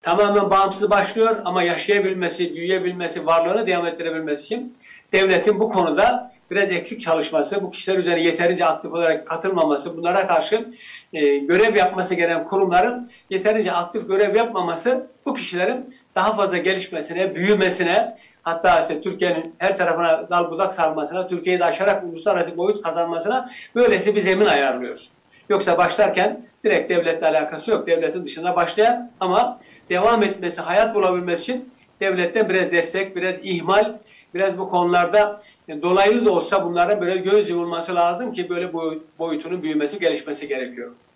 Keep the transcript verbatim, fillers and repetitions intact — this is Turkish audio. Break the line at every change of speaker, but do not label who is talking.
tamamen bağımsız başlıyor ama yaşayabilmesi, büyüyebilmesi, varlığını devam ettirebilmesi için devletin bu konuda biraz eksik çalışması, bu kişiler üzerine yeterince aktif olarak katılmaması, bunlara karşı e, görev yapması gereken kurumların yeterince aktif görev yapmaması bu kişilerin daha fazla gelişmesine, büyümesine, hatta işte Türkiye'nin her tarafına dal budak sarmasına, Türkiye'yi de aşarak uluslararası boyut kazanmasına böylesi bir zemin ayarlıyor. Yoksa başlarken direkt devletle alakası yok. Devletin dışında başlayan ama devam etmesi, hayat bulabilmesi için devletten biraz destek, biraz ihmal, biraz bu konularda dolaylı da olsa bunlara böyle göz yumulması lazım ki böyle boyutunun büyümesi, gelişmesi gerekiyor.